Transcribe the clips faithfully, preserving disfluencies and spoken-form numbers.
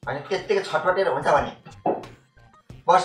अनि त्यतिकै छटपटेर हुन्छ भने बस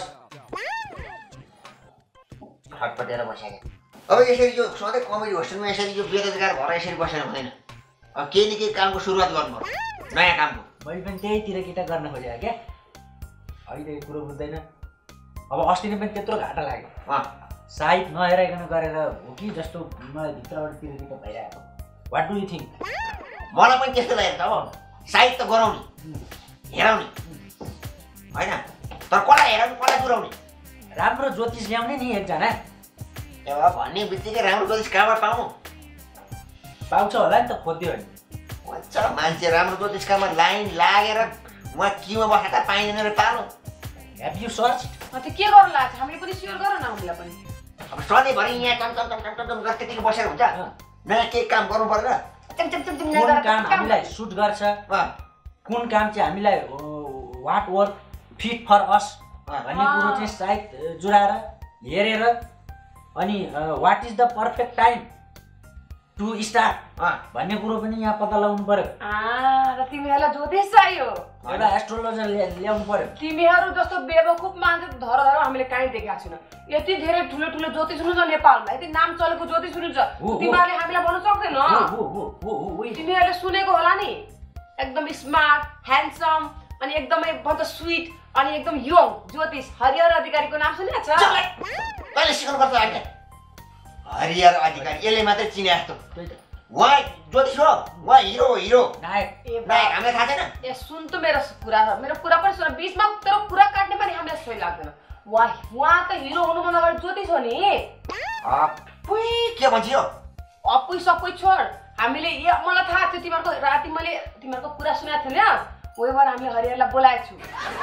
छटपटेर बसेको अब यसरी यो सधैँ कमेडी होस्टेलमा यसरी यो बेरोजगार भएर यसरी बसेर हुँदैन अब केही न केही कामको सुरुवात गर्नु पर्छ नयाँ कामको मैले पनि त्यहीतिर केटा गर्न खोजेँ क्या अहिले कुरो बुझ्दैन अब अस्ति नै पनि त्यत्रो घाटा लाग्यो सायद नहेराइकन गरेर हो कि जस्तो मलाई भित्रबाट तिरकिटा भइरहेको वाट डु यु थिङ्क मलाई पनि त्यस्तो लागेको अब सायद त गराउने हेराउने होइन तर कसलाई हेराउने कसलाई पुऱ्याउने राम्रो ज्योतिष ल्याउने नि एकजना एउटा भन्ने बित्तिकै राम्रो ज्योतिष कहाँबाट पाउनु पाउँछ होला नि त खोज्यो भने भन्छ मान्छे राम्रो ज्योतिष कहाँमा लाइन लागेर उहाँ किमा बसेर त पाइँदैन र पालो हेभ यु सर्च त्यो के गर्नु लाग्छ हामीले पनि स्योर गर न हामीलाई पनि अब सधैँभरि यहाँ टम टम टम टम टम गरेर त्यतिकै बसेर हुन्छ नयाँ केही काम गर्नु पर्दैन कुन काम हामीलाई सुट गर्छ कुन काम चाहिँ हामीलाई what work fit for us भन्ने कुरो चाहिँ सायद जुराएर हेरेर अनि what is the perfect time to start भन्ने कुरो पनि यहाँ पत्ता लगाउनु पर्यो र तिमीहरूलाई ज्योतिष चाहियो एउटा एस्ट्रोलोजर ल्याउनु पर्यो तिमीहरू जस्तो बेवकुफ मान्छे धर धर हामीले कहीँ देखेका छैनौँ यति धेरै ठुलो ठुलो ज्योतिष हुनुहुन्छ नेपालमा यति नाम चलेको ज्योतिष हुनुहुन्छ तिमीहरूले हामीलाई भन्नु सक्दैन तिमीहरूले सुनेको होला नि एकदम स्मार्ट ह्यान्डसम अनि एकदमै भन्छ स्विट अनि एकदम यङ ज्योतिष हरिहर अधिकारीको नाम सुनेको छ कहिले सिकाउनु पर्छ आज्ञा हरिहर अधिकारी यसले मात्रै चिने जस्तो उहाँ ज्योतिष हो उहाँ हिरो हिरो नायक नायक हामीलाई थाहा छैन ए सुन त मेरो कुरा मेरो कुरा पनि सुन बिचमा तेरो कुरा काट्ने पनि हामीलाई सही लाग्दैन उहाँ उहाँ त हिरो हुनुभन्दा अगाडि ज्योतिष हो नि अपुई के भन्छ यो अपुई सपुई छोड हामीले ए मलाई थाहा थियो तिमीहरूको राति मैले तिमीहरूको कुरा सुनेको थिएँ नि वही भएर हामीले हरिहरलाई बोलाएको छु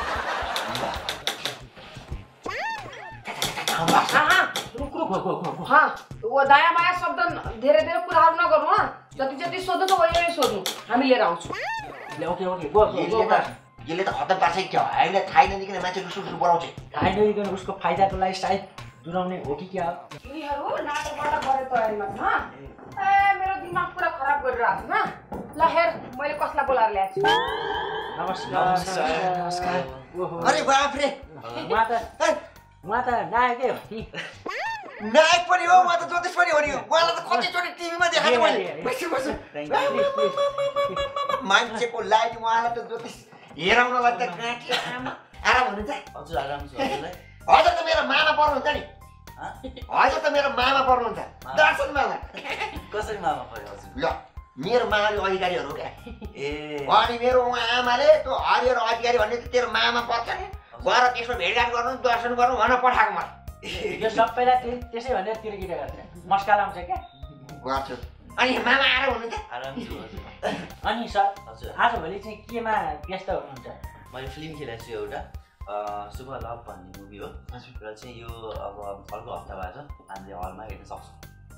वो दायाँ बायाँ शब्द धेरै धेरै कुराहरू नगर्नु हँ जति जति सोध्नु त वही सोध्नु हामी लिएर आउँछौँ ओके ओके गो यसले त खतम पार्छ क्या हामीलाई थाहै नदिकन मान्छे रुसु रुसु बोलाउँछ थाहै नदिकन उसको फाइदाको लागि सायद जुराउने हो कि क्या तिमीहरू नाटकबाट गरे तयारीमा छ ए मेरो दिमाग पुरा खराब गरिरहेको छ न ल हेर मैले कसलाई बोलाएर ल्याएको छु नमस्कार नमस्कार अरे बाप रे उहाँ त उहाँ त नायकै हो नि नायक पनि हो उहाँ त ज्योतिष पनि हो नि उहाँलाई त कतिचोटि टिभीमा देखाएको मैले मान्छेको लागि उहाँलाई त ज्योतिष हेराउनलाई त काँटी आराम हुनुहुन्छ हजुर आराम छ हजुरलाई हजुर त मेरो मामा पर्नुहुन्छ नि हजुर त मेरो मामा पर्नुहुन्छ दर्शन मामा कसरी मामा पर्यो हजुर ल मेरो मामाले अधिकारीहरू हो क्या ए अनि मेरो उहाँ आमाले त्यो हरिहर अधिकारी भन्ने त तेरो मामा पर्छ नि गएर त्यसमा भेटघाट गर्नु दर्शन गर्नु भनेर पठाएको मलाई यो सबैलाई त्यसै भनेर तिरकिटा गर्छ मस्का लाउँछ क्या गर्छु अनि मामा आएर हुनुहुन्छ आराम छु हजुर अनि सर हजुर आजभोलि चाहिँ केमा व्यस्त हुनुहुन्छ मैले फिल्म खेलेको छु एउटा शुभ लभ भन्ने मुभी हो र चाहिँ यो अब अर्को हप्ताबाट हामीले हलमा हेर्न सक्छौँ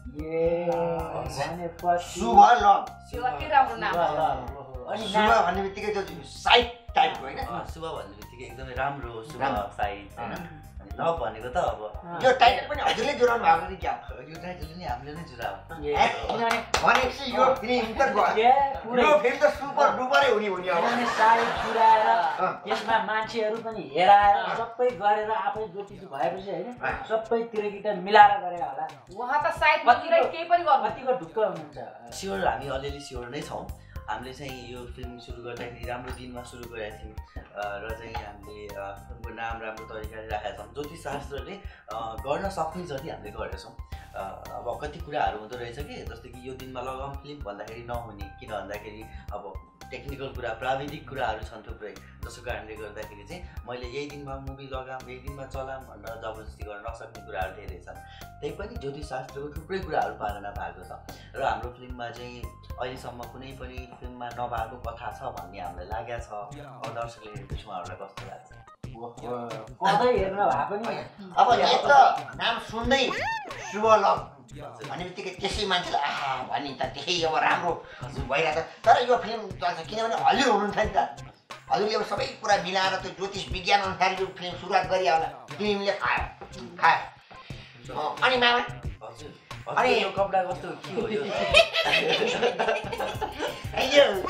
शुभ लभ कति राम्रो नाम अनि शुभ भन्ने बित्तिकै त्यो साइड टाइपको होइन शुभ भन्ने बित्तिकै एकदमै राम्रो शुभ साइड होइन लभ भनेको त अब यो टाइटल पनि हजुरले जुराउनु भएको नि क्या यो टाइटल नि हामीले नै जुराएको भनेपछि यो फिल्म त यो फिल्म त सुपर डुपरै हुने हो नि अब साइड जुराएर यसमा मान्छेहरू पनि हेराएर सबै गरेर आफै ज्योतिष भएपछि होइन सबै तिरकिटा मिलाएर गरे होला उहाँ त साइड मतिर केही पनि गर्नु कतिको ढुक्क हुनुहुन्छ स्योर हामी अलिअलि स्योर नै छौँ हामीले चाहिँ यो फिल्म सुरु गर्दाखेरि राम्रो दिनमा सुरु गरेका थियौँ र चाहिँ हामीले फिल्मको नाम राम्रो तरिकाले राखेका छौँ ज्योतिषशास्त्रले गर्न सक्ने जति हामीले गरेका छौँ अब कति कुराहरू हुँदो रहेछ कि जस्तै कि यो दिनमा लगाउँ फिल्म भन्दाखेरि नहुने किन भन्दाखेरि अब टेक्निकल कुरा प्राविधिक कुराहरू छन् थुप्रै जसको कारणले गर्दाखेरि चाहिँ मैले यही दिनमा मुभी लगाऊँ यही दिनमा चलाऊँ भनेर जबरजस्ती गर्न नसक्ने कुराहरू धेरै छन् त्यही पनि ज्योतिषशास्त्रको थुप्रै कुराहरू पालना भएको छ र हाम्रो फिल्ममा चाहिँ अहिलेसम्म कुनै पनि फिल्ममा नभएको कथा छ भन्ने हामीलाई लागेको छ अब दर्शकले हेरेपछि उहाँहरूलाई कस्तो लाग्छ कतै हेर्न भए पनि अब एक त नाम सुन्दै शुभ लभ भन्ने बित्तिकै त्यसै मान्छेले आहा भन्ने त त्यही अब राम्रो भइरहेको छ तर यो फिल्म चल्छ किनभने हजुर हुनुहुन्छ नि त हजुरले अब सबै कुरा मिलाएर त्यो ज्योतिष विज्ञान अनुसार यो फिल्म सुरुवात गरियो होला फिल्मले खायो खायो अनि मामा हजुर अनि यो कपडा कस्तो के हो यो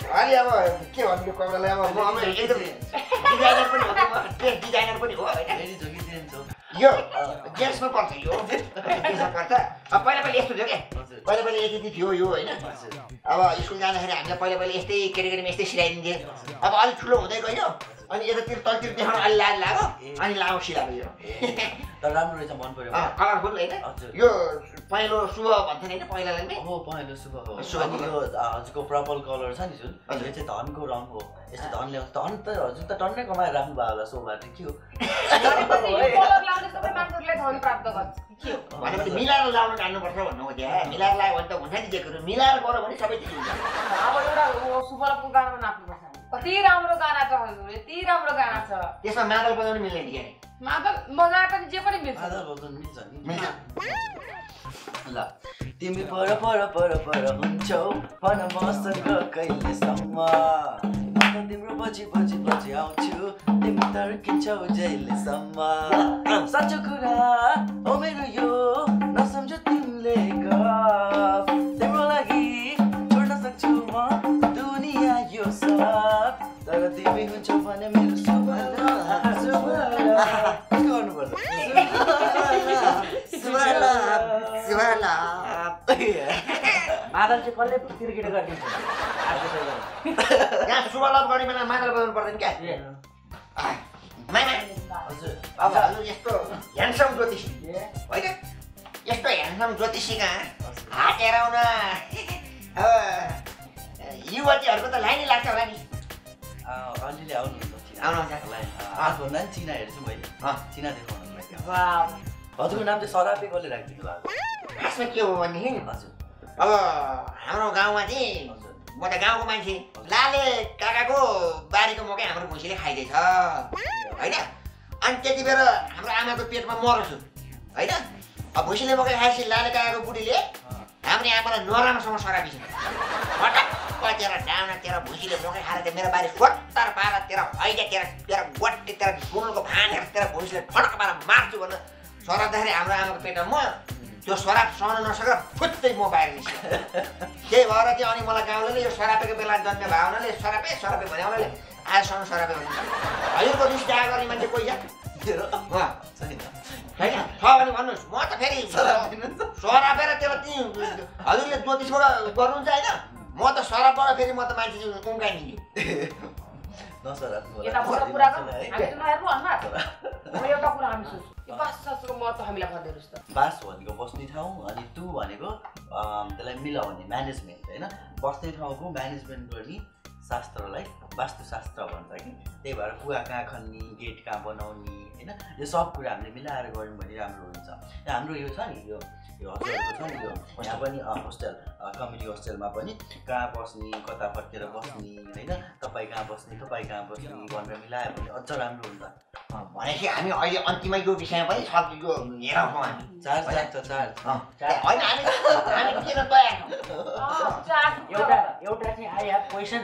अनि अब के भन्नु कमलालाई अब म अब एकदम डिजाइनर पनि हो म ड्रेस डिजाइनर पनि हो हैन यो जेन्समा पर्छ यो जेन्समा पर्छ अब पहिला पहिला यस्तो थियो के पहिला पहिला यति थियो यो हैन अब स्कुल जाँदाखेरि हामीलाई पहिला पहिला यस्तै केटाकेटीमा यस्तै सिलाइदिन्थे अब अलिक ठुलो हुँदै गयो अनि यतातिर तलतिर देखाउन अलि लाज लाग्यो अनि लामो सिलाएको यो तर राम्रो रहेछ मन पर्यो कलरफुल हैन यो पहिलो शुभ भन्छन् हैन पहिलालाई नि हो पहिलो शुभ हो अनि यो हजुरको पर्पल कलर छ नि जुन यो चाहिँ धनको रङ हो यस्तो धन ल्याउँछ धन त हजुर त टन्नै कमाएर राख्नु भयो होला सोबाट के हो कलर लाउने सबै मान्छेले धन प्राप्त गर्छ के हो भनेपछि मिलाएर लाउन जान्नुपर्छ भन्नु हो त्यहाँ मिलाएर लाग्यो भने त हुन्छ नि जेको मिलाएर गऱ्यो भने सबै चिज हुन्छ अब एउटा शुभको गानामा नाच्नुपर्छ कति राम्रो गाना छ हजुर यति राम्रो गाना छ त्यसमा मादल बजाउनु मिल्दैन नि के मादल बजाए पनि जे पनि मिल्छ मादल बजाउनु मिल्छ नि मिल्छ ल तिमी पर पर पर पर हुन्छौ भन मसँग कहिलेसम्म म तिम्रो पछि पछि पछि आउँछु तिमी तर्किन्छौ जहिलेसम्म साँचो कुरा हो मेरो यो नसम्झ तिमीले गफ तिम्रो लागि छोड्न सक्छु म दुनिया यो सब तर तिमी हुन्छौ भने मेरो शुभ शुभ के गर्नुपर्छ मादल चाहिँ कसले क्रिकेट गरिदिन्छ यहाँ शुभलाभ गर्ने बेला मादल बजाउनु पर्दैन क्या अब हजुर यस्तो ह्यान्डसम ज्योतिषी होइन यस्तो ह्यान्डसम ज्योतिषी कहाँ हात हेराउन अब युवतीहरूको त लाइनै लाग्छ होला नि अलिअलि आउनुहुन्छ आउनुहुन्छ आफूभन्दा पनि चिना हेर्छु मैले चिना देखाउनु लागि वाह हजुरको नाम चाहिँ सरापे कसले राखिदिनु भएको खासमा के हो भनेदेखि हजुर अब हाम्रो गाउँमा चाहिँ म त गाउँको मान्छे लाले काकाको बारीको मकै हाम्रो भुइँसीले खाइदिएछ होइन अनि त्यति बेला हाम्रो आमाको पेटमा मर्छु होइन अब भुइँसीले मकै खाएपछि लाले काकाको बुढीले हाम्रो आमालाई नराम्रोसँग सरापिन्छ फटक्क तेरो डाउना तेरो भुइँसीले मकै खाएर त्यो मेरो बारी फट्टार पाएर तेरो हैजा तेरो तेरो गोटी तेरो गुणको फानेर तेरो भुइँसीले फटक्क पाएर मार्छु भनेर सराप्दाखेरि हाम्रो आमाको पेटमा म त्यो सराप सहन नसकेर फुत्तै म बाहिर निस्क्यो त्यही भएर चाहिँ अनि मलाई गाउँले यो सरापेको बेला जन्मे भयो हुनाले सरापे सरापे भने हुनाले आजसम्म सरापे भन्छ हजुरको रिस दया गर्ने मान्छे कोही छ होइन छ भने भन्नुहोस् म त फेरि सरापेर त्यो हजुरले ज्योतिषबाट गर्नुहुन्छ होइन म त सरापबाट फेरि म त मान्छे उम्काइदिन्छु यताबाट कुरा गर्नु हामी त नहेर्नु अनुहार एउटा कुरा हामी सोच्छौँ यो बासको महत्त्व हामीलाई भनिदिनुहोस् त बास भनेको बस्ने ठाउँ अनि टु भनेको त्यसलाई मिलाउने म्यानेजमेन्ट होइन बस्ने ठाउँको म्यानेजमेन्ट गर्ने शास्त्रलाई वास्तुशास्त्र भन्छ कि त्यही भएर कुवा कहाँ खन्ने गेट कहाँ बनाउने होइन यो सब कुरा हामीले मिलाएर गऱ्यौँ भने राम्रो हुन्छ हाम्रो यो छ नि यो यो हजुरहरूको छ नि यो यहाँ पनि होस्टेल कम्युनिटी होस्टेलमा पनि कहाँ बस्ने कता फर्केर बस्ने होइन तपाईँ कहाँ बस्ने तपाईँ कहाँ बस्ने भनेर मिलायो भने अझ राम्रो हुन्छ भनेपछि हामी अहिले अन्तिममा यो विषयमा पनि सब यो हेराउँछौँ हामी चार्ज लाग्छ चार्ज होइन हामी हामी किन तयार एउटा एउटा चाहिँ आई हेभ क्वेसन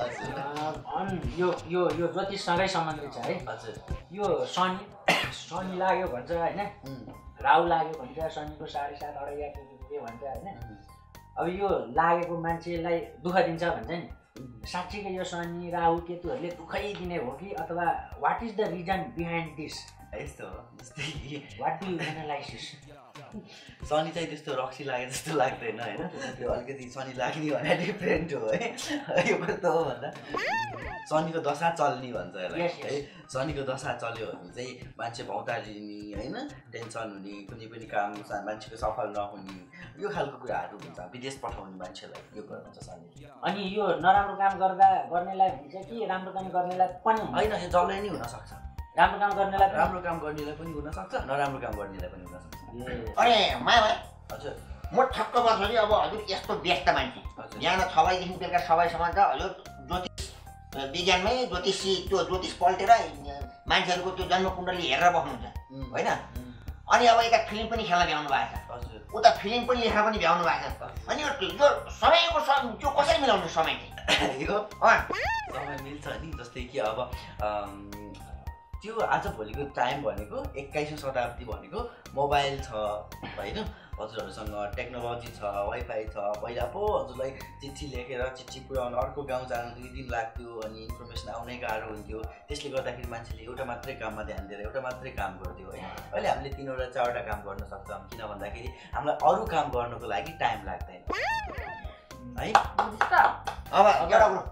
अनि यो यो यो ज्योतिषसँगै सम्बन्धित छ है हजुर यो शनि शनि लाग्यो भन्छ होइन राहु लाग्यो भन्छ शनिको साढे सात अढाई के के भन्छ होइन अब यो लागेको मान्छेलाई दुःख दिन्छ भन्छ नि साँच्चीकै यो शनि राहु केतुहरूले दुःखै दिने हो कि अथवा what is the reason behind this यस्तो हो जस्तै वाट डु यु एनालाइसिस शनि चाहिँ त्यस्तो रक्सी लागे जस्तो लाग्दैन होइन त्यो अलिकति शनि लाग्ने भने डिफ्रेन्ट हो है यो कस्तो हो भन्दा शनिको दशा चल्ने भन्छ यसलाई है शनिको दशा चल्यो भने चाहिँ मान्छे भौतारिने होइन टेन्सन हुने कुनै पनि काम मान्छेको सफल नहुने यो खालको कुराहरू हुन्छ विदेश पठाउने मान्छेलाई यो कुरा हुन्छ शनि अनि यो नराम्रो काम गर्दा गर्नेलाई हुन्छ कि राम्रो काम गर्नेलाई पनि होइन यो जसलाई नै हुनसक्छ राम्रो काम गर्नेलाई राम्रो काम गर्नेलाई पनि हुनसक्छ नराम्रो काम गर्नेलाई पनि हुनसक्छ अरे माया हजुर म ठक्क पर्छु नि अब हजुर यस्तो व्यस्त मान्छे यहाँ छ बजीदेखि बेलुका छ बजीसम्म त हजुर ज्योतिष विज्ञानमै ज्योतिषी त्यो ज्योतिष पल्टेर मान्छेहरूको त्यो जन्म कुण्डली हेरेर बस्नुहुन्छ होइन अनि अब यता फिल्म पनि खेल्न भ्याउनु भएको छ उता फिल्म पनि लेखेर पनि भ्याउनु भएको छ अनि यो समयको त्यो कसरी मिलाउनु समय यो समय मिल्छ नि जस्तै कि अब त्यो आज भोलिको टाइम भनेको एक्काइसौँ शताब्दी भनेको मोबाइल छ होइन हजुरहरूसँग टेक्नोलोजी छ वाइफाई छ पहिला पो हजुरलाई चिठी लेखेर चिठी पुऱ्याउनु अर्को गाउँ जानु दुई दिन लाग्थ्यो अनि इन्फर्मेसन आउनै गाह्रो हुन्थ्यो त्यसले गर्दाखेरि मान्छेले एउटा मात्रै काममा ध्यान दिएर एउटा मात्रै काम गर्थ्यो होइन अहिले हामीले तिनवटा चारवटा काम गर्न सक्छौँ किन भन्दाखेरि हामीलाई अरू काम गर्नुको लागि टाइम लाग्दैन है अब एउटा कुरो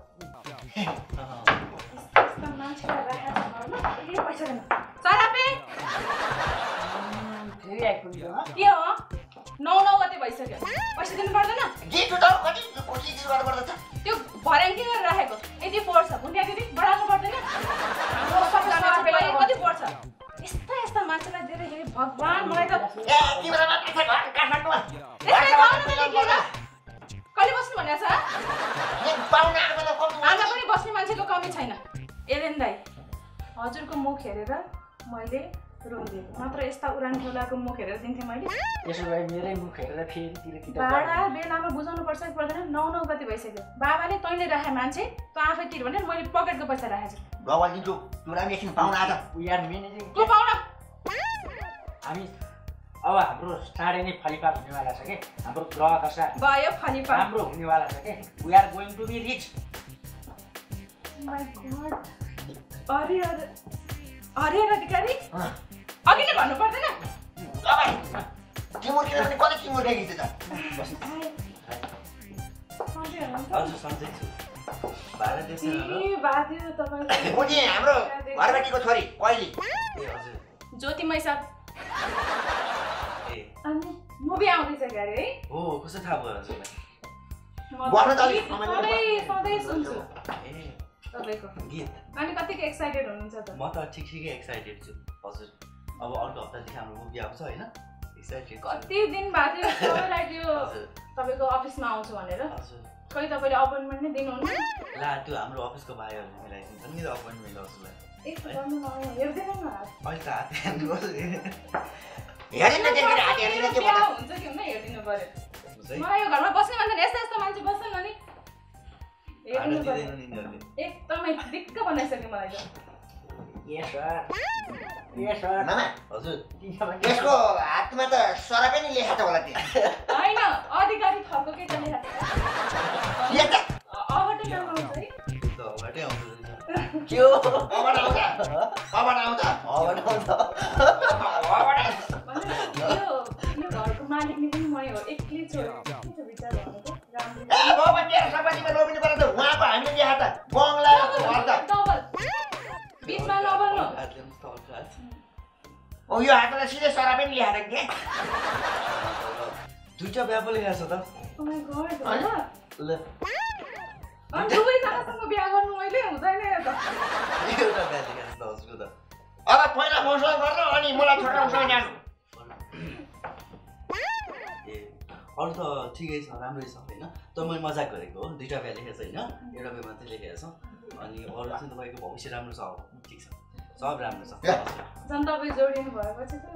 सरापे के हो नौ नौ गते भइसक्यो पैसा दिनु पर्दैन त्यो भर्याङ के गरेर राखेको यति पर्छ भुनिया दिदी बढाउनु पर्दैन कति पर्छ यस्ता यस्ता मान्छेलाई दिँदाखेरि भगवान् मलाई त कहिले बस्नु भनेको छ आज पनि बस्ने मान्छेको कमी छैन एलेन दाई हजुरको मुख हेरेर मैले रोइदिएको मात्र यस्ता उडान खेलाको मुख हेरेर दिन्थेँ मैले त्यसो भए मेरै मुख हेरेर फेरि भाडा बेलामा बुझाउनु पर्छ कि पर्दैन नौ नौ गति भइसक्यो बाबाले तैँले राखे मान्छे त आफै तिर भने मैले पकेटको पैसा राखेको छु हामी अब हाम्रो चाँडै नै फलिफाप हुनेवाला छ कि हाम्रो ग्रह दशा भयो फलिफाप राम्रो हुनेवाला छ कि we are going to be rich my god Harihar Harihar Adhikari अघि नै भन्नु पर्दैन हजुर सन्चै छु भाडा दिएछ हाम्रो घरबेटीको छोरी कहिले ज्योति मैसा अनि मुभी आउँदैछ गरे है हो कसो थाहा भयो हजुरलाई सधैँ सधैँ सुन्छु तपाईँको गीत अनि कतिको एक्साइटेड हुनुहुन्छ त म त ठिक ठिकै एक्साइटेड छु हजुर अब अर्को हप्तादेखि हाम्रो मुभी आउँछ होइन एक्साइटेड कति दिन बाद तपाईँलाई त्यो तपाईँको अफिसमा आउँछु भनेर हजुर खै तपाईँले अपोइन्टमेन्ट नै दिनुहुन्न ला त्यो हाम्रो अफिसको भाइहरूले मिलाइदिन्छ नि त अपोइन्टमेन्ट हजुरलाई यस्तो गर्नु हेर्दैन न अहिले त हात हान्नुपर्छ हुन्छ कि हुन्न हेरिदिनु पर्यो मलाई यो घरमा बस्ने मान्छे यस्तो यस्तो मान्छे बस्छन् नि हेरिदिनु पर्यो एकदमै दिक्क बनाइसक्यो मलाई त हजुर यसको हातमा त सरापे नि लेखा छ होला त्यो होइन अधिकारी थरको के चले अबटै नाम आउँछ है अबटै आउँछ के हो अबट आउँछ अबट आउँछ अबट आउँछ यो यो घरको मालिक नि पनि मै हो एक्लै छोडेँ के छ विचार भनेको राम्रो ए बाबा तेरो सम्पत्तिमा लोबिनु पर्छ उहाँको हामीले लेखा त बङ्गला घर त डबल बीचमा नबल्नु ओ यो हातलाई सिधै सरापे नि लेखा के दुईटा बिहा पो लेखेको छ त ओ माय गॉड ल अनि दुवैजनासँग बिहा गर्नु मैले हुँदैन यो त एउटा बिहा लेखेको छ हजुरको त अब पहिला मसँग गर्नु अनि मलाई छोडेर उसँग जानु ए अरू त ठिकै छ राम्रै छ होइन त मैले मजाक गरेको हो दुईटा बिहा लेखेको छ होइन एउटा बिहा मात्रै लेखेको छ अनि अरू चाहिँ तपाईँको भविष्य राम्रो छ ठिक छ सब राम्रो छ झन् तपाईँ जोडिनु भएपछि त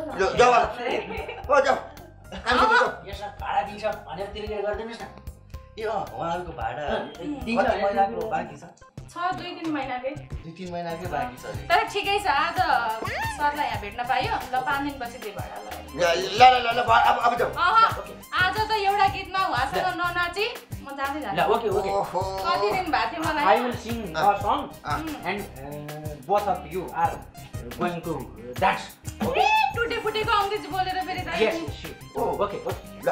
भाडा दिन्छ भनेर तिर्केर गरिदिनुहोस् न ए अँ उहाँहरूको भाडा कति महिनाको बाँकी छ छ दुई तिन महिनाकै दुई तिन महिनाकै बाँकी छ तर ठिकै छ आज सरलाई यहाँ भेट्न पाइयो ल पाँच दिनपछि दिए भाडा आज त एउटा गीतमा उहाँसँग ननाची म जाँदै जान्छु ओके ओके कति दिन भएको थियो मलाई I will sing a song and uh, both of you are going to dance. ए टुटे फुटेको अङ्ग्रेजी बोलेर फेरि दाइ Yes, sure. Oh, okay, okay. ल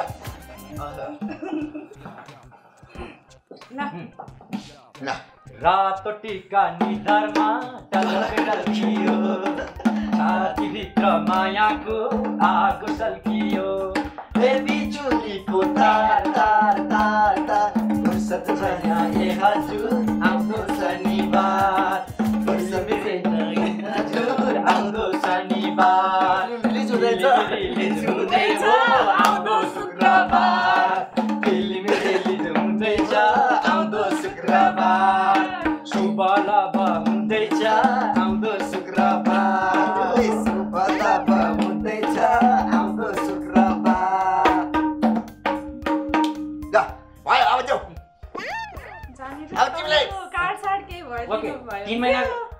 ल रातो टिका निधारमा टलपेडल थियो छातीभित्र मायाको आगो सल्कियो बेबी चुलीको तार तार तार तार फुर्सद छैन ए हजुर आउँदो शनिबार फुर्सद छैन हजुर आउँदो शनिबार लिजुँदैछ लिजुँदैछ आउँदो शुक्रबार फिल्मी रिलिज हुँदैछ आउँदो शुक्रबार शुभ लाभ हुँदैछ आउँदो शुक्रबार शुभ लाभ हुँदैछ आउँदो शुक्रबार ल भयो अब जाऊ जाने अब तिमी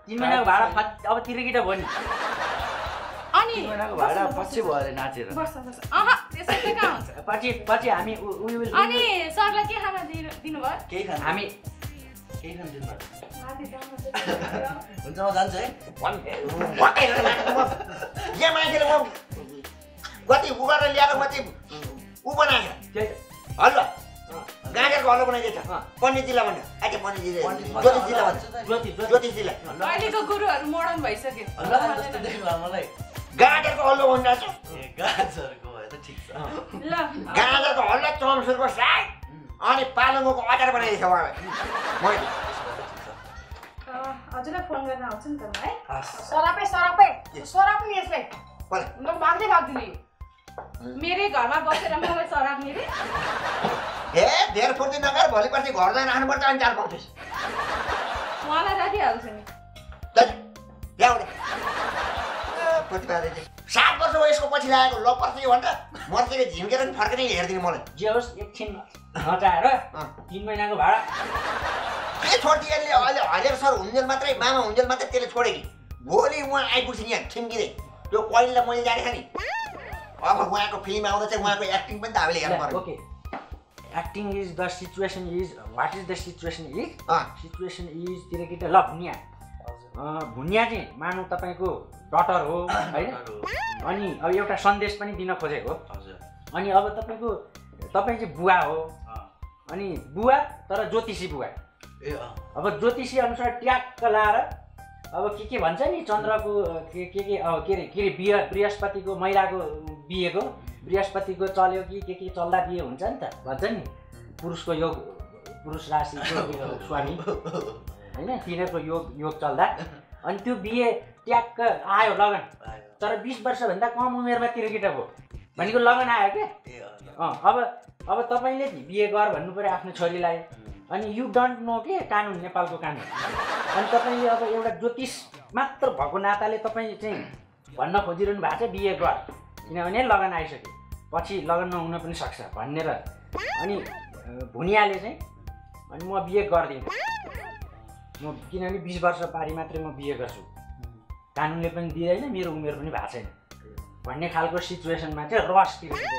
तिन महिनाको भाडा अब तिरेकी त भयो नि अनि तिन महिनाको भाडा पछि भयो अरे नाचेर बस बस अह त्यसै त कहाँ हुन्छ पछि पछि हामी वी विल अनि सरलाई के खाना दिनु भयो केही खान हामी केही खान दिनु भयो माथि जाउँ न हुन्छ म जान्छु है यहाँ मान्छेले म कति उ गरेर ल्याएर म चाहिँ ऊ बनाएको हल्लो गाँडेरको हल्लो बनाइदिएछ पण्डित जिल्ला भन्यो आज पण्डित जिल्ला ज्योतिष जिल्ला भन्छ ज्योति ज्योतिष जिल्ला अहिलेको गुरुहरू मोडर्न भइसक्यो जस्तो देख्नु मलाई गाँडेरको हल्लो भनिरहेको छ ए गाजरको भयो त ठिक छ ल गाँडेरको हल्लो चम्सुरको साग अनि पालङ्गोको अचार बनाइदिएछ उहाँलाई मैले हजुरलाई फोन गर्न आउँछ नि त है सरापे सरापे सराप नि यसलाई म भाग्दै भाग्दिने मेरै घरमा बसेर मलाई सराप नि रे ए धेर फुर्ती नगर भोलि पर्सि घर जान राख्नुपर्छ अनि चाल पाउँछस् मलाई राखिहाल्छ नि ल्याउँदै प्रतिभा सात वर्ष भयो यसको पछि लागेको ल पर्छ यो भन्दा मर्सेको झिम्केर पनि फर्केर हेरिदिने मलाई जे होस् एकछिन नचाएर तिन महिनाको भाडा के छोडिदियो यसले अहिले हरिहर सर हुन्जेल मात्रै मामा हुन्जेल मात्रै त्यसले छोडे कि भोलि उहाँ आइपुग्छ नि यहाँ ठिम्किँदै त्यो कोइललाई मैले जानेको नि अब उहाँको फिल्म आउँदा चाहिँ उहाँको एक्टिङ पनि त हामीले हेर्नु पर्यो okay acting is the situation is what is the situation is situation is तिर कि त ल भुनिया भुनिया चाहिँ मानौ तपाईँको डटर हो होइन अनि अब एउटा सन्देश पनि दिन खोजेको अनि अब तपाईँको तपाईँ चाहिँ बुवा हो अनि बुवा तर ज्योतिषी बुवा अब ज्योतिषी अनुसार ट्याक्क लाएर अब के के भन्छ नि चन्द्रको के के के अब के अरे के अरे बिह बृहस्पतिको महिलाको बिहेको बृहस्पतिको चल्यो कि के के चल्दा बिहे हुन्छ नि त भन्छ नि पुरुषको योग पुरुष राशिको स्वामी होइन तिनीहरूको योग योग चल्दा अनि त्यो बिहे ट्याक्क आयो लगन तर बिस वर्षभन्दा कम उमेरमा तिर्केटा भयो भनेको लगन आयो क्या अँ अब अब तपाईँले बिहे गर भन्नु पऱ्यो आफ्नो छोरीलाई अनि यु डोन्ट नो के कानुन नेपालको कानुन अनि तपाईँले अब एउटा ज्योतिष मात्र भएको नाताले तपाईँ चाहिँ भन्न खोजिरहनु भएको छ बिहे गर किनभने लगन आइसक्यो पछि लगन नहुन पनि सक्छ भनेर अनि भुनियाले चाहिँ अनि म बिहे गर्दिनँ म किनभने बिस वर्ष पारी मात्रै म बिहे गर्छु कानुनले पनि दिँदैन मेरो उमेर पनि भएको छैन भन्ने खालको सिचुएसनमा चाहिँ रस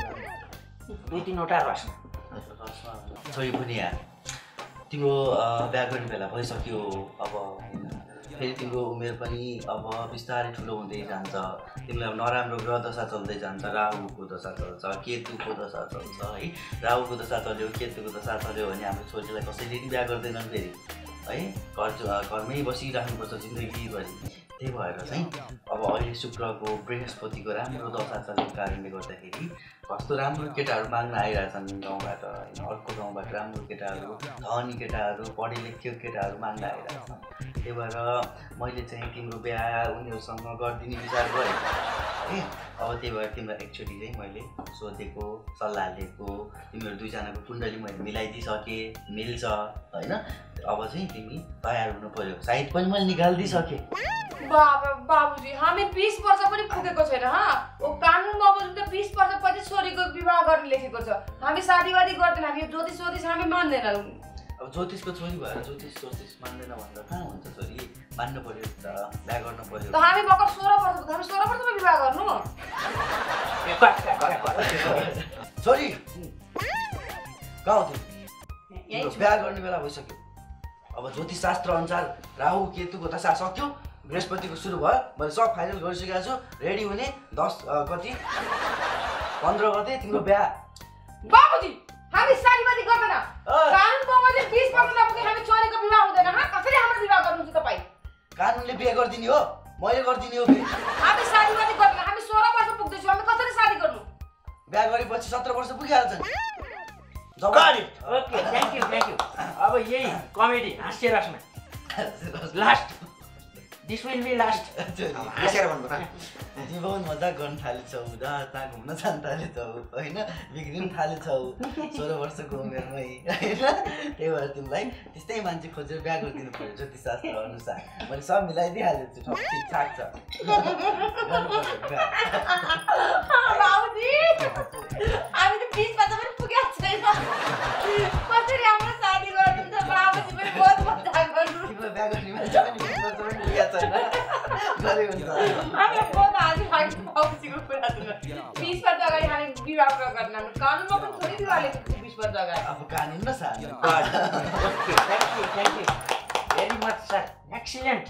दुई तिनवटा रसमा छोरी भुनिया तिम्रो बिहा गर्ने बेला भइसक्यो अब फेरि तिम्रो उमेर पनि अब बिस्तारै ठुलो हुँदै जान्छ तिमीलाई नराम्रो ग्रह दशा चल्दै जान्छ राहुको दशा चल्छ केतुको दशा चल्छ है राहुको दशा चल्यो केतुको दशा चल्यो भने हाम्रो छोरीलाई कसैले पनि बिहा गर्दैनन् फेरि है घर घरमै बसिराख्नुपर्छ जिन्दगीभरि त्यही भएर चाहिँ अब अहिले शुक्रको बृहस्पतिको राम्रो दशा चलेको कारणले गर्दाखेरि कस्तो राम्रो केटाहरू माग्न आइरहेछन् गाउँबाट होइन अर्को गाउँबाट राम्रो केटाहरू धनी केटाहरू पढे लेख्यो केटाहरू माग्न आइरहेछन् त्यही भएर मैले चाहिँ तिम्रो बिहा उनीहरूसँग गरिदिने विचार गरेँ है अब त्यही भएर तिमीलाई एकचोटि चाहिँ मैले सोधेको सल्लाह लिएको तिमीहरू दुईजनाको कुण्डली मैले मिलाइदिइसकेँ मिल्छ होइन अब चाहिँ तिमी तयार हुनु पर्यो सायद पनि मैले निकालिदिइसकेँ बाबा बाबुजी हामी बीस वर्ष पनि पुगेको छैन हा ओ कानुन बमोजिम त बीस वर्षपछि छोरीको विवाह गर्ने लेखेको छ हामी शादीवादी गर्दैन हामी ज्योतिष ज्योतिष हामी मान्दैनौँ अब ज्योतिषको छोरी भएर ज्योतिष ज्योतिष मान्दैन भन्दा कहाँ हुन्छ छोरी मान्नु पर्यो त बिहा गर्नु पर्यो त हामी भर्खर सोह्र वर्षको हामी सोह्र वर्षमा विवाह गर्नु छोरी कहाँ हो तिमी बिहा गर्ने बेला भइसक्यो अब ज्योतिष शास्त्र अनुसार राहु केतुको दशा सक्यो बृहस्पतिको सुरु भयो मैले सब फाइनल गरिसकेको छु रेडी हुने दस कति पन्ध्र गते तिम्रो बिहा बाबुजी हामी शादीवादी गर्दैन कानुन बमोजिम बीस वर्ष नपुगे हामी छोरीको विवाह हुँदैन हा कसरी हाम्रो विवाह गर्नुहुन्छ तपाई कानुनले बिहे गरिदिने हो मैले गरिदिने हो फेरि हामी शादीवादी गर्दैन हामी सोह्र वर्ष पुग्दैछु हामी कसरी शादी गर्नु बिहा गरेपछि सत्र वर्ष पुगिहाल्छ नि okay thank you thank you अब यही कमेडी हाँस्य रसमा last this will be last हाँसेर भन्नु न तिमी बहुत मजा गर्न थालेछौ जहाँ तहाँ घुम्न जान थालेछौ होइन बिग्रिन थालेछौ सोह्र वर्षको उमेरमै होइन त्यही भएर तिमीलाई त्यस्तै मान्छे खोजेर बिहा गरिदिनु पऱ्यो ज्योतिष शास्त्र अनुसार मैले सब मिलाइदिइहालेको छु ठिकठाक छ बाबुजी हामी त बीस वर्ष पनि पुगेको छैन कसरी हाम्रो शादी गर्नुहुन्छ बाबुजी पनि बहुत मजा गर्नु तिमीलाई बिहा गर्ने मान्छे पनि बिस वर्ष पनि पुगेको छैन हामीलाई बहुत आज भाग पाउँछिको कुरा सुन्नु बीस वर्ष अगाडि हामी विवाह गर्न कानुनमा पनि थोरै विवाहले बीस वर्ष अगाडि अब कानुन न सानो thank you thank you very much sir excellent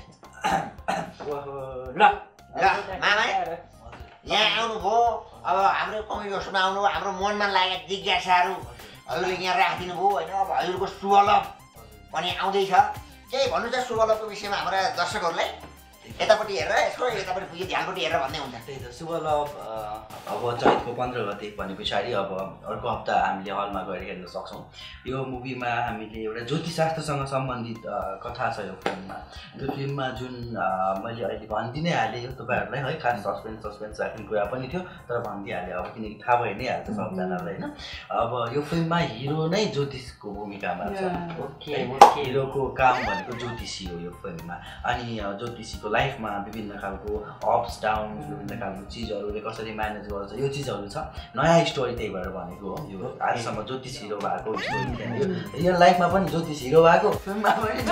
ल मामा यहाँ आउनुभयो अब हाम्रो कमेडी होस्टमा आउनु हाम्रो मनमा लागेका जिज्ञासाहरू हजुरले यहाँ राखिदिनु भयो होइन अब हजुरको शुभलभ पनि आउँदैछ केही भन्नु छ शुभलभको विषयमा हाम्रा दर्शकहरूलाई यतापट्टि हेरेर यसको यतापट्टि पुग्यो ध्यानपट्टि हेरेर भन्दै हुन्छ त्यही त शुभलभ अब चैतको पन्ध्र गते भने पछाडि अब अर्को हप्ता हामीले हलमा गएर हेर्न सक्छौँ यो मुभीमा हामीले एउटा ज्योतिषशास्त्रसँग सम्बन्धित कथा छ यो फिल्ममा यो फिल्ममा जुन मैले अहिले भनिदिइ नै हालेँ यो तपाईँहरूलाई है खास सस्पेन्स सस्पेन्स राख्ने कुरा पनि थियो तर भनिदिइहालेँ अब किनकि थाहा भइ नै हाल्छ सबजनालाई होइन अब यो फिल्ममा हिरो नै ज्योतिषको भूमिकामा छ हिरोको काम भनेको ज्योतिषी हो यो फिल्ममा अनि ज्योतिषीको लाइफमा विभिन्न खालको अप्स डाउन विभिन्न खालको चिजहरूले कसरी म्यानेज गर्छ यो चिजहरू छ नयाँ स्टोरी त्यही भएर भनेको हो यो आजसम्म ज्योतिष हिरो भएको स्टोरी थियो रियल लाइफमा पनि ज्योतिष हिरो भएको फिल्ममा पनि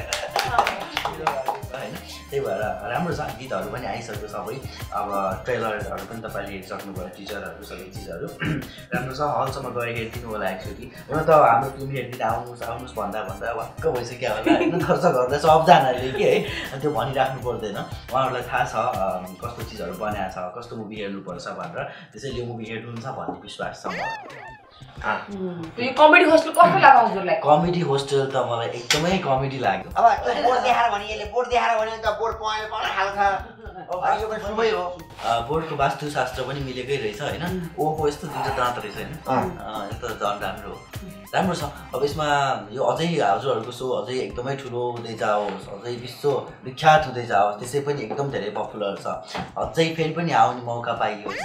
होइन त्यही भएर राम्रो छ गीतहरू पनि आइसक्यो सबै अब ट्रेलरहरू पनि तपाईँले हेरिसक्नुभयो टिजरहरू सबै चिजहरू राम्रो छ हलसम्म गएर हेरिदिनु होला एक्चुअली हुन त हाम्रो फिल्म हेरिदिनु आउनुहोस् आउनुहोस् भन्दा भन्दा वाक्क भइसक्यो होला होइन दर्शकहरूलाई सबजनाले के है त्यो भनिराख्नु पर्दैन उहाँहरूलाई थाहा छ कस्तो चिजहरू बनाएको छ कस्तो मुभी हेर्नुपर्छ भनेर त्यसैले यो मुभी हेर्नुहुन्छ भन्ने विश्वास छ कमेडी होस्टेल कस्तो लाग्यो हजुरलाई कमेडी होस्टेल त मलाई एकदमै कमेडी लाग्यो अब त्यो बोर्ड देखाएर भने यसले बोर्ड देखाएर भने त बोर्ड पढेर पढ हाल्छ यो पनि शुभै हो बोर्डको वास्तुशास्त्र पनि मिलेकै रहेछ होइन ओहो यस्तो दुईवटा दाँत रहेछ होइन यस्तो झन् राम्रो हो राम्रो छ अब यसमा यो अझै हजुरहरूको सो अझै एकदमै ठुलो हुँदै जाओस् अझै विश्व विख्यात हुँदै जाओस् त्यसै पनि एकदम धेरै पपुलर छ अझै फेरि पनि आउने मौका पाइयोस्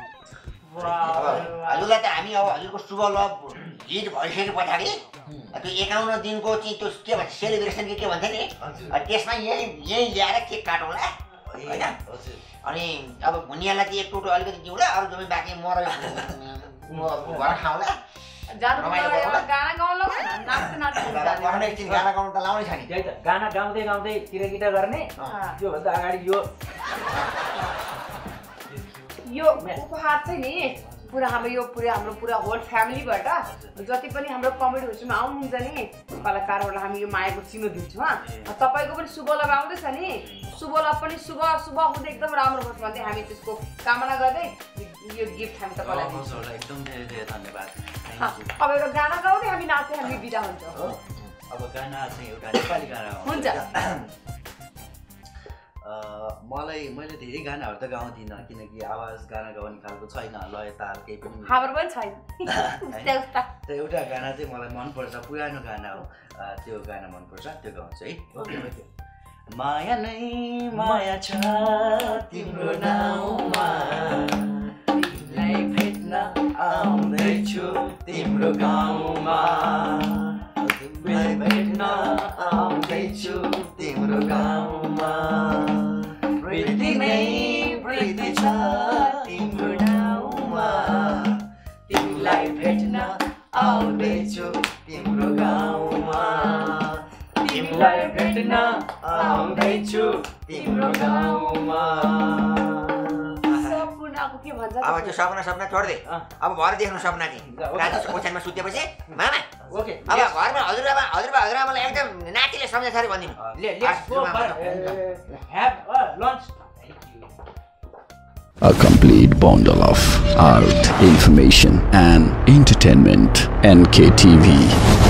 हजुरलाई त हामी अब हजुरको शुभलभ हिट भइसके पछाडि त्यो एकाउन्न दिनको चाहिँ त्यो के भन्छ सेलिब्रेसन के के भन्छ नि त्यसमा यही यही ल्याएर केक काटौँला होइन अनि अब भुनियालाई चाहिँ एक टोटो अलिकति दिउँला अरू जम्मै बाँकी म र घर खाउँला गाना गाउनु त लाउने छ नि त्यही त गाना गाउँदै गाउँदै किराकिटा गर्ने त्योभन्दा अगाडि यो यो उपहार चाहिँ नि पुरा हाम्रो यो पुरा हाम्रो पुरा होल फ्यामिलीबाट जति पनि हाम्रो कमेडी होस्टमा आउनुहुन्छ नि कलाकारहरूलाई हामी यो मायाको चिनो दिन्छौँ तपाईँको पनि शुभलभ आउँदैछ नि शुभलभ पनि शुभ शुभ हुँदै एकदम राम्रो होस् भन्दै हामी त्यसको कामना गर्दै यो गिफ्ट हामी तपाईँलाई दिन्छौँ एकदम धेरै धेरै धन्यवाद अब एउटा गाना गाउँदै हामी नाच्दै हामी बिदा हुन्छौँ अब गाना चाहिँ एउटा नेपाली गाना हुन्छ मलाई मैले धेरै गानाहरू त गाउँदिनँ किनकि आवाज गाना गाउने खालको छैन लय ताल केही पनि हाम्रो पनि छैन एउटा गाना चाहिँ मलाई मनपर्छ पुरानो गाना हो त्यो गाना मनपर्छ त्यो गाउँछु है माया नै माया छ तिम्रो नाउँमा तिमीलाई भेट्न आउँदैछु तिम्रो गाउँमा तिमीलाई भेट्न आउँदैछु तिम्रो गाउँमा प्रीति नै प्रीति छ तिम्रो नाउँमा तिमीलाई भेट्न आउँदैछु तिम्रो गाउँमा तिमीलाई भेट्न आउँदैछु तिम्रो गाउँमा सपनाको के भन्छ अब त्यो सपना सपना छोड्दे अब भरे देख्नु सपना चाहिँ राति ओछ्यानमा सुतेपछि मामा ओके अब घरमा हजुरआमा हजुरबा हजुरआमालाई एकदम नातिले सम्झाएर भनिदिनु A complete bundle of art, information and entertainment. N K T V.